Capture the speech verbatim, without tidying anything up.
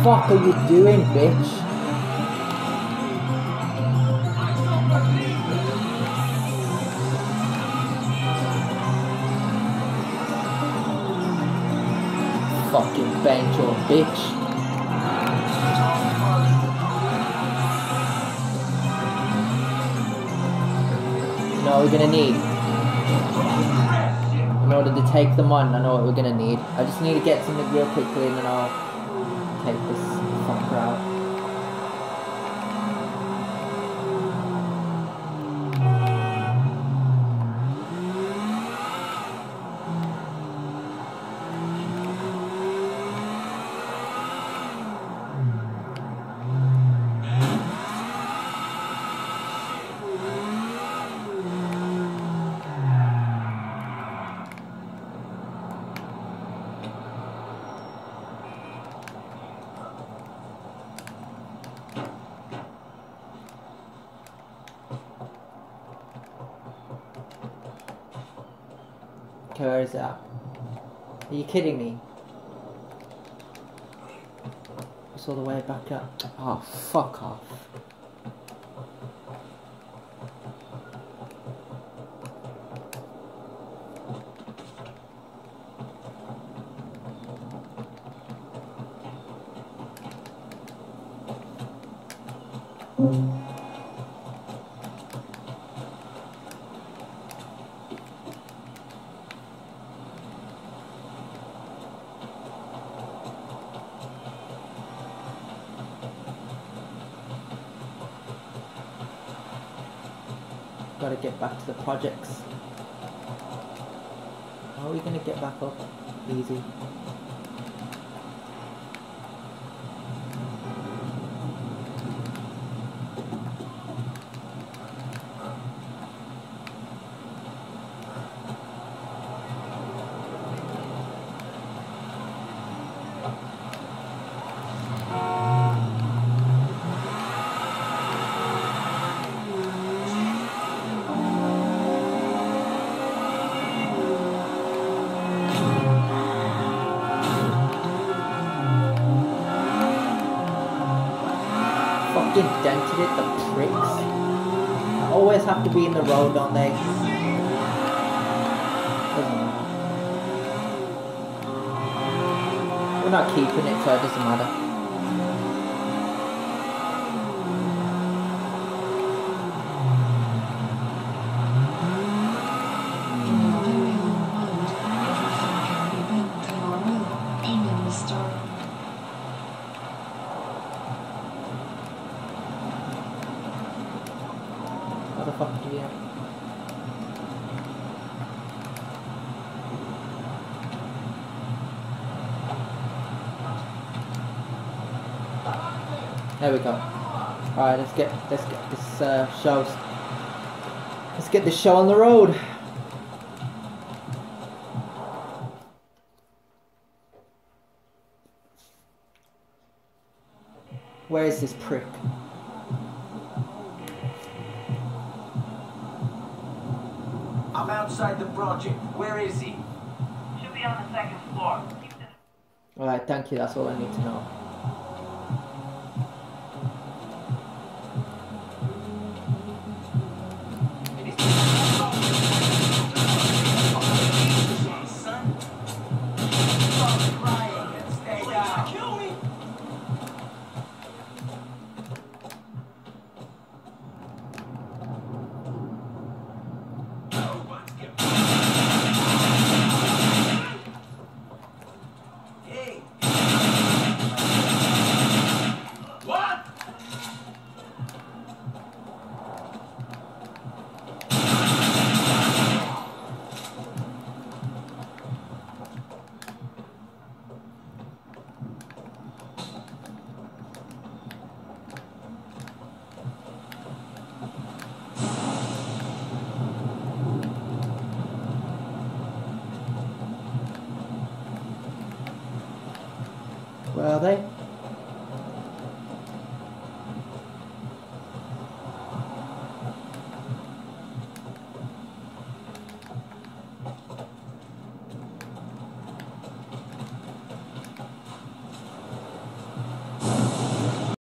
fuck are you doing, bitch? Fucking bench or bitch. You know what we're gonna need? In order to take them on, I know what we're gonna need. I just need to get something real quickly and then I'll take this fucker out. Okay, where is that? Are you kidding me? It's all the way back up. Oh, fuck off. Gotta get back to the projects. How are we gonna get back up? Easy. Dented it, the pricks. They always have to be in the road, don't they? Doesn't matter. We're not keeping it, so it doesn't matter. There we go. Alright, let's get let's get this uh, show. Let's get this show on the road. Where is this prick? I'm outside the project. Where is he? Should be on the second floor. Alright, thank you. That's all I need to know. Where are they?